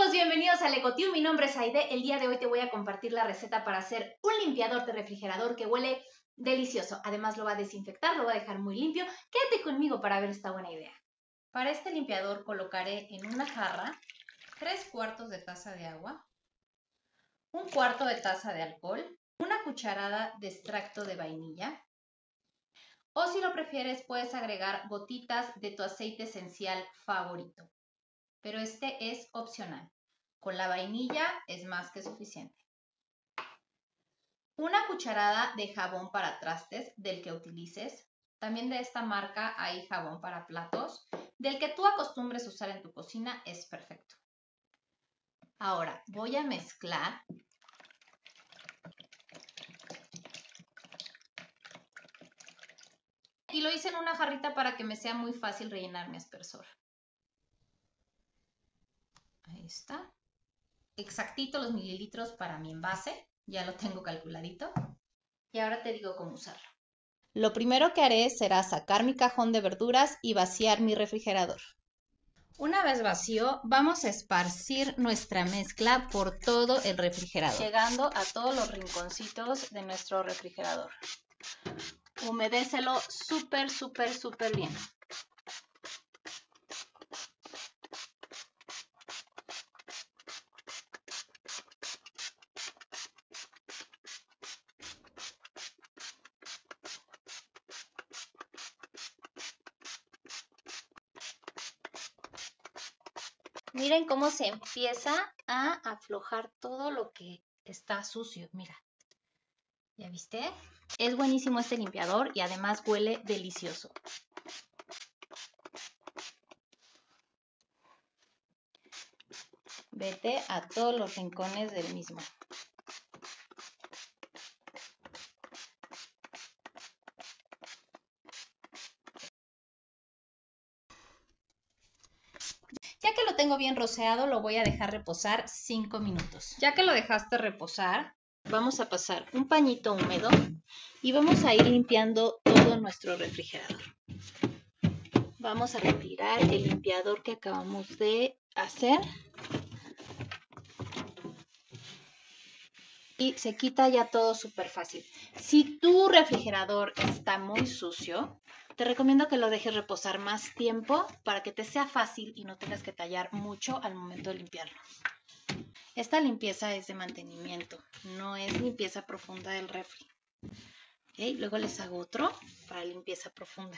Chicos, bienvenidos al EcoTube, mi nombre es Aide. El día de hoy te voy a compartir la receta para hacer un limpiador de refrigerador que huele delicioso. Además lo va a desinfectar, lo va a dejar muy limpio. Quédate conmigo para ver esta buena idea. Para este limpiador colocaré en una jarra 3/4 de taza de agua, 1/4 de taza de alcohol, una cucharada de extracto de vainilla, o si lo prefieres puedes agregar gotitas de tu aceite esencial favorito, pero este es opcional. Con la vainilla es más que suficiente. Una cucharada de jabón para trastes del que utilices. También de esta marca hay jabón para platos. Del que tú acostumbres usar en tu cocina es perfecto. Ahora voy a mezclar. Y lo hice en una jarrita para que me sea muy fácil rellenar mi aspersor. Ahí está. Exactito los mililitros para mi envase. Ya lo tengo calculadito. Y ahora te digo cómo usarlo. Lo primero que haré será sacar mi cajón de verduras y vaciar mi refrigerador. Una vez vacío, vamos a esparcir nuestra mezcla por todo el refrigerador, llegando a todos los rinconcitos de nuestro refrigerador. Humedécelo súper bien. Miren cómo se empieza a aflojar todo lo que está sucio. Mira, ¿ya viste? Es buenísimo este limpiador y además huele delicioso. Vete a todos los rincones del mismo. Ya que lo tengo bien rociado, lo voy a dejar reposar 5 minutos. Ya que lo dejaste reposar, vamos a pasar un pañito húmedo y vamos a ir limpiando todo nuestro refrigerador. Vamos a retirar el limpiador que acabamos de hacer. Y se quita ya todo súper fácil. Si tu refrigerador está muy sucio, te recomiendo que lo dejes reposar más tiempo para que te sea fácil y no tengas que tallar mucho al momento de limpiarlo. Esta limpieza es de mantenimiento, no es limpieza profunda del refri. ¿Okay? Luego les hago otro para limpieza profunda.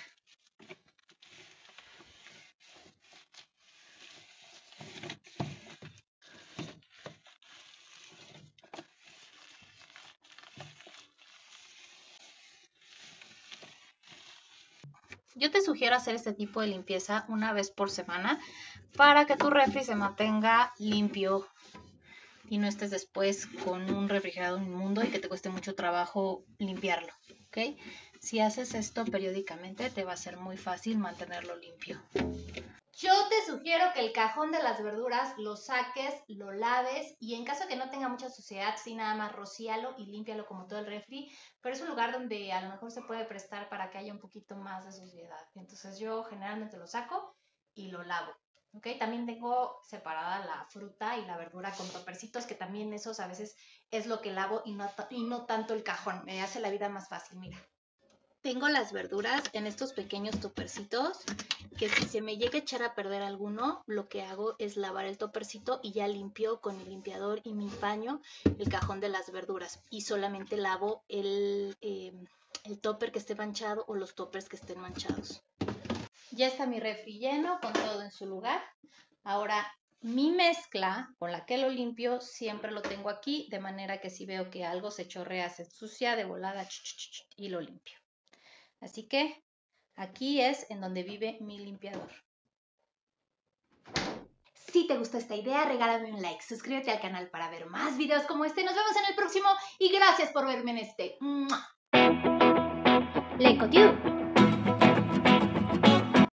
Yo te sugiero hacer este tipo de limpieza una vez por semana para que tu refri se mantenga limpio y no estés después con un refrigerador inmundo y que te cueste mucho trabajo limpiarlo, ¿ok? Si haces esto periódicamente te va a ser muy fácil mantenerlo limpio. Yo te sugiero que el cajón de las verduras lo saques, lo laves y en caso de que no tenga mucha suciedad, sí nada más rocíalo y límpialo como todo el refri, pero es un lugar donde a lo mejor se puede prestar para que haya un poquito más de suciedad. Entonces yo generalmente lo saco y lo lavo. ¿Okay? También tengo separada la fruta y la verdura con topercitos, que también esos a veces es lo que lavo y no tanto el cajón. Me hace la vida más fácil, mira. Tengo las verduras en estos pequeños topercitos, que si se me llega a echar a perder alguno, lo que hago es lavar el topercito y ya limpio con el limpiador y mi paño el cajón de las verduras. Y solamente lavo el topper que esté manchado o los toppers que estén manchados. Ya está mi refri lleno con todo en su lugar. Ahora mi mezcla con la que lo limpio siempre lo tengo aquí, de manera que si veo que algo se chorrea, se ensucia, de volada y lo limpio. Así que aquí es en donde vive mi limpiador. Si te gustó esta idea, regálame un like, suscríbete al canal para ver más videos como este. Nos vemos en el próximo y gracias por verme en este. ¡Mua! EcoTube.